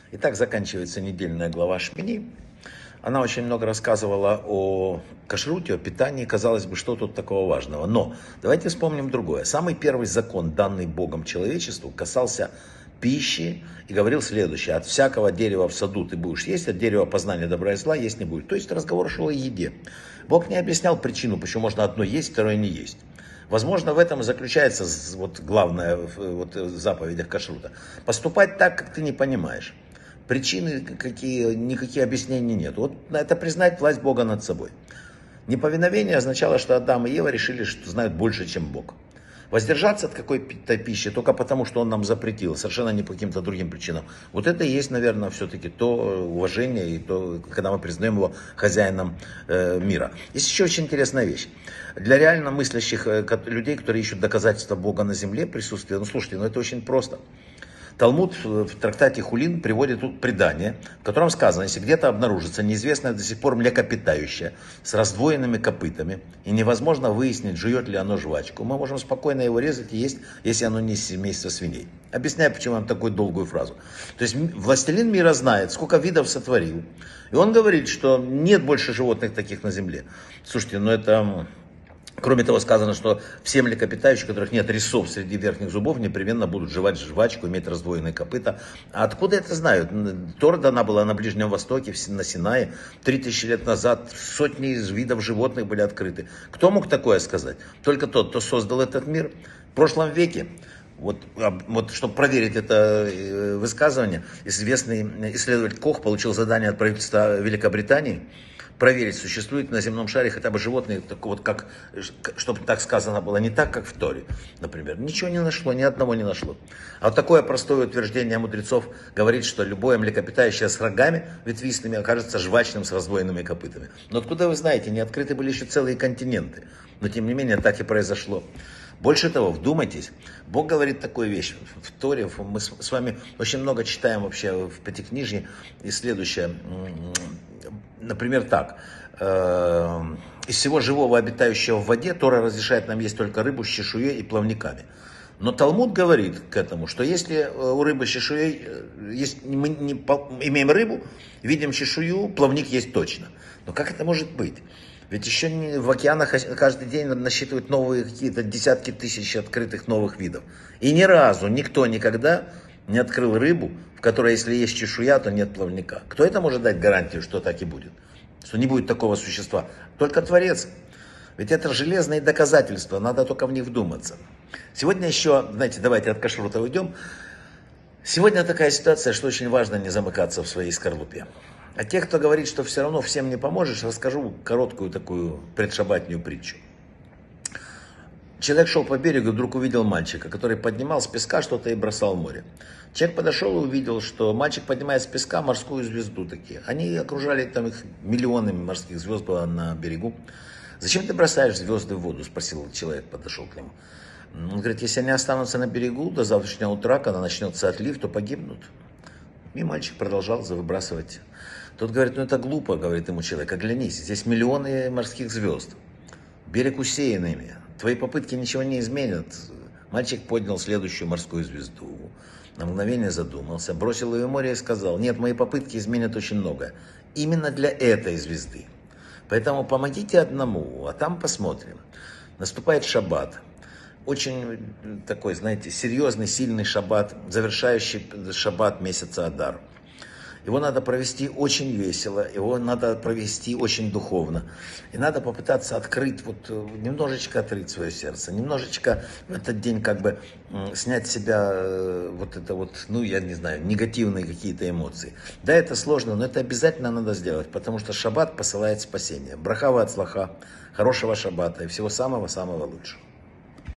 Итак, заканчивается недельная глава Шмини. Она очень много рассказывала о кашруте, о питании. Казалось бы, что тут такого важного. Но давайте вспомним другое. Самый первый закон, данный Богом человечеству, касался пищи и говорил следующее. От всякого дерева в саду ты будешь есть, от дерева познания добра и зла есть не будет. То есть разговор шел о еде. Бог не объяснял причину, почему можно одно есть, второе не есть. Возможно, в этом и заключается вот главная в заповедях кашрута. Поступать так, как ты не понимаешь. Причины никакие объяснений нет. Вот это признать власть Бога над собой. Неповиновение означало, что Адам и Ева решили, что знают больше, чем Бог. Воздержаться от какой-то пищи только потому, что он нам запретил, совершенно не по каким-то другим причинам. Вот это и есть, наверное, все-таки то уважение, и то, когда мы признаем его хозяином мира. Есть еще очень интересная вещь. Для реально мыслящих людей, которые ищут доказательства Бога на земле, присутствия, слушайте, это очень просто. Талмуд в трактате Хулин приводит тут предание, в котором сказано, если где-то обнаружится неизвестное до сих пор млекопитающее с раздвоенными копытами, и невозможно выяснить, жует ли оно жвачку, мы можем спокойно его резать и есть, если оно не из семейства свиней. Объясняю, почему я вам такую долгую фразу. То есть властелин мира знает, сколько видов сотворил, и он говорит, что нет больше животных таких на земле. Слушайте, это... Кроме того, сказано, что все млекопитающие, у которых нет резцов среди верхних зубов, непременно будут жевать жвачку, иметь раздвоенные копыта. А откуда это знают? Тора дана была на Ближнем Востоке, на Синае. 3000 лет назад сотни из видов животных были открыты. Кто мог такое сказать? Только тот, кто создал этот мир. В прошлом веке, вот чтобы проверить это высказывание, известный исследователь Кох получил задание от правительства Великобритании проверить, существует на земном шаре хотя бы животные, чтобы так сказано было, не так, как в Торе, например. Ничего не нашло, ни одного не нашло. А вот такое простое утверждение мудрецов говорит, что любое млекопитающее с рогами ветвистыми окажется жвачным с раздвоенными копытами. Но откуда вы знаете, не открыты были еще целые континенты. Но тем не менее так и произошло. Больше того, вдумайтесь, Бог говорит такую вещь в Торе, мы с вами очень много читаем вообще в Пятикнижье, и следующее, например, так, из всего живого, обитающего в воде, Тора разрешает нам есть только рыбу с чешуей и плавниками. Но Талмуд говорит к этому, что если у рыбы с чешуей, мы не имеем рыбу, видим чешую, плавник есть точно. Но как это может быть? Ведь еще в океанах каждый день насчитывают новые какие-то десятки тысяч открытых новых видов. И ни разу никто никогда не открыл рыбу, в которой, если есть чешуя, то нет плавника. Кто это может дать гарантию, что так и будет? Что не будет такого существа? Только Творец. Ведь это железные доказательства, надо только в них вдуматься. Сегодня еще, знаете, давайте от кашрута уйдем. Сегодня такая ситуация, что очень важно не замыкаться в своей скорлупе. А тех, кто говорит, что все равно всем не поможешь, расскажу короткую такую предшабатную притчу. Человек шел по берегу и вдруг увидел мальчика, который поднимал с песка что-то и бросал в море. Человек подошел и увидел, что мальчик поднимает с песка морскую звезду такие. Они окружали там их миллионами морских звезд было на берегу. «Зачем ты бросаешь звезды в воду?» – спросил человек, подошел к нему. Он говорит, если они останутся на берегу до завтрашнего утра, когда начнется отлив, то погибнут. И мальчик продолжал выбрасывать. Тот говорит, это глупо, говорит ему человек, оглянись, здесь миллионы морских звезд, берег усеян ими, твои попытки ничего не изменят. Мальчик поднял следующую морскую звезду, на мгновение задумался, бросил ее в море и сказал, нет, мои попытки изменят очень много, именно для этой звезды. Поэтому помогите одному, а там посмотрим. Наступает шаббат. Очень такой, знаете, серьезный, сильный шаббат, завершающий шаббат месяца Адар. Его надо провести очень весело, его надо провести очень духовно. И надо попытаться открыть, немножечко открыть свое сердце, немножечко в этот день снять с себя я не знаю, негативные какие-то эмоции. Да, это сложно, но это обязательно надо сделать, потому что шаббат посылает спасение. Браха ва ацлаха, хорошего шаббата и всего самого-самого лучшего.